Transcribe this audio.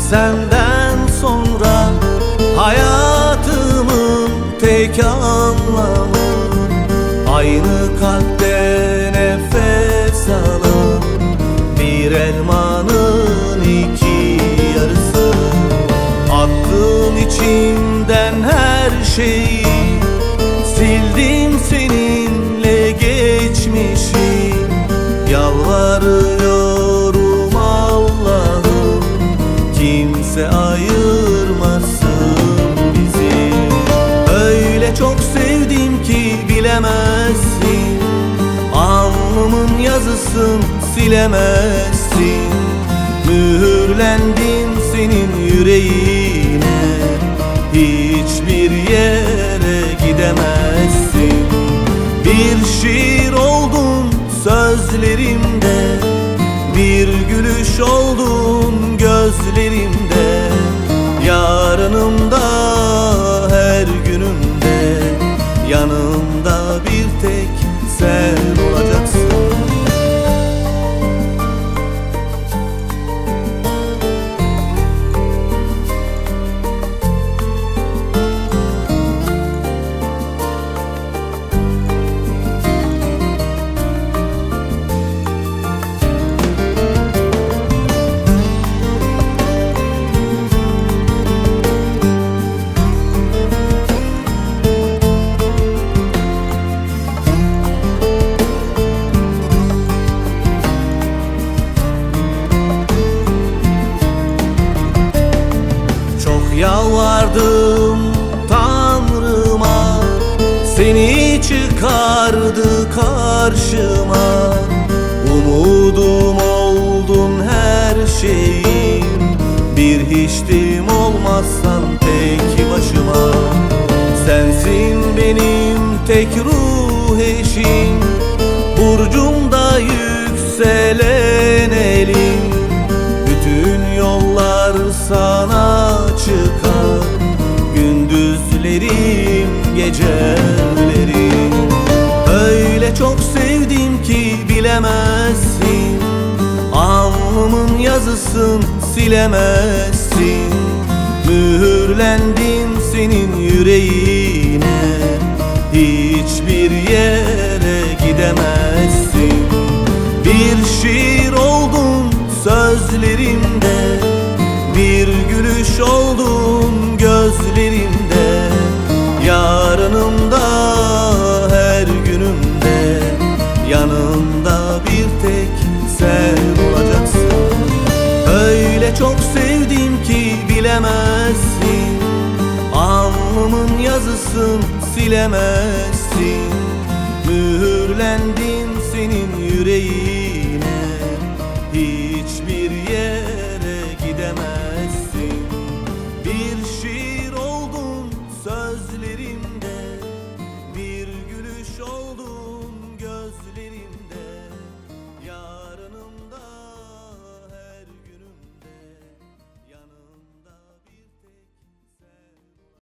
Senden sonra hayatımın tek anlamı, aynı kalpte nefes alan bir elmanın iki yarısı. Attım içimden her şeyi, sildim seninle geçmişi. Yalvarıyorum Allah'ım, kimse ayırmasın bizi. Öyle çok sevdim ki bilemezsin, alnımın yazısın silemezsin. Mühürlendim senin yüreğine, hiçbir yere gidemezsin. Bir şiir oldun sözlerimde, bir gülüş oldun gözlerimde. Yarınımda her günümde, yanımda bir tek sen olacaksın. Yalvardım Tanrıma, seni çıkardı karşıma. Umudum oldun her şeyim, bir hiçtim olmazsan tek başıma. Sensin benim tek ruh eşim, burcumda yükselen elim. Bütün yollar sana çıkar, gündüzlerim gecelerim. Öyle çok sevdim ki bilemezsin, alnımın yazısın silemezsin. Mühürlendim senin yüreğine, hiçbir yere gidemezsin. Bir şiir oldun sözlerimde, bir gülüş oldun gözlerimde. Yarınımda her günümde, yanımda bir tek sen olacaksın. Öyle çok sevdim ki bilemezsin, alnımın yazısın silemezsin. Mühürlendim senin yüreğine,